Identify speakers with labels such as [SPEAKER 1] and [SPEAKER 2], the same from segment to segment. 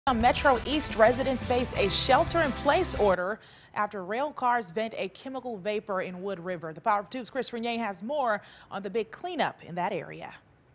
[SPEAKER 1] Metro East residents face a shelter-in-place order after rail cars vent a chemical vapor in Wood River. The Power of Two's Chris Renier has more on the big cleanup in that area.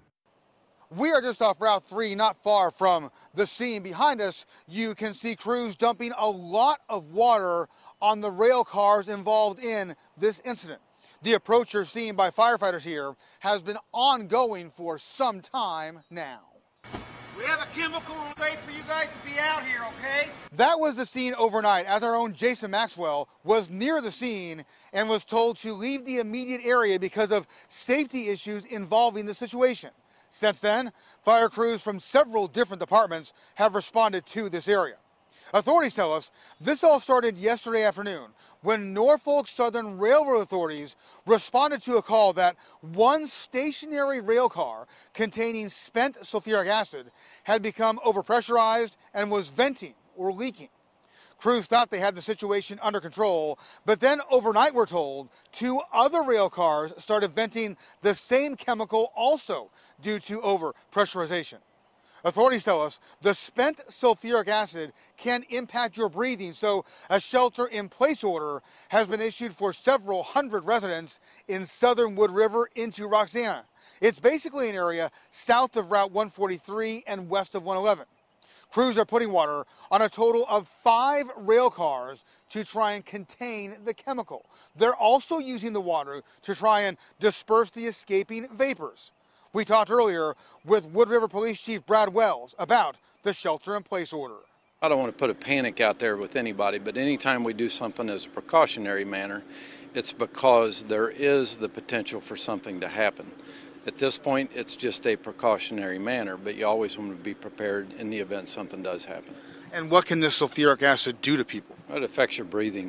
[SPEAKER 2] We are just off Route 3, not far from the scene. Behind us, you can see crews dumping a lot of water on the rail cars involved in this incident. The approach you're seeing by firefighters here has been ongoing for some time now.
[SPEAKER 3] We have a chemical rate for you guys to be out here, okay?
[SPEAKER 2] That was the scene overnight, as our own Jason Maxwell was near the scene and was told to leave the immediate area because of safety issues involving the situation. Since then, fire crews from several different departments have responded to this area. Authorities tell us this all started yesterday afternoon when Norfolk Southern Railroad authorities responded to a call that one stationary rail car containing spent sulfuric acid had become overpressurized and was venting or leaking. Crews thought they had the situation under control, but then overnight, we're told, two other rail cars started venting the same chemical also due to overpressurization. Authorities tell us the spent sulfuric acid can impact your breathing, so a shelter-in-place order has been issued for several hundred residents in southern Wood River into Roxana. It's basically an area south of Route 143 and west of 111. Crews are putting water on a total of 5 rail cars to try and contain the chemical. They're also using the water to try and disperse the escaping vapors. We talked earlier with Wood River Police Chief Brad Wells about the shelter-in-place order.
[SPEAKER 4] I don't want to put a panic out there with anybody, but anytime we do something as a precautionary manner, it's because there is the potential for something to happen. At this point, it's just a precautionary manner, but you always want to be prepared in the event something does happen.
[SPEAKER 2] And what can this sulfuric acid do to people?
[SPEAKER 4] It affects your breathing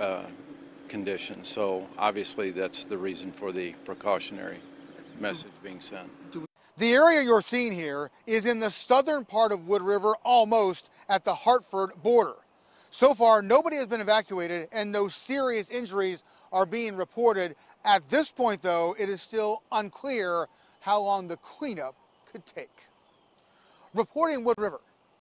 [SPEAKER 4] conditions, so obviously that's the reason for the precautionary message being sent.
[SPEAKER 2] The area you're seeing here is in the southern part of Wood River, almost at the Hartford border. So far, nobody has been evacuated and no serious injuries are being reported. At this point, though, it is still unclear how long the cleanup could take. Reporting Wood River,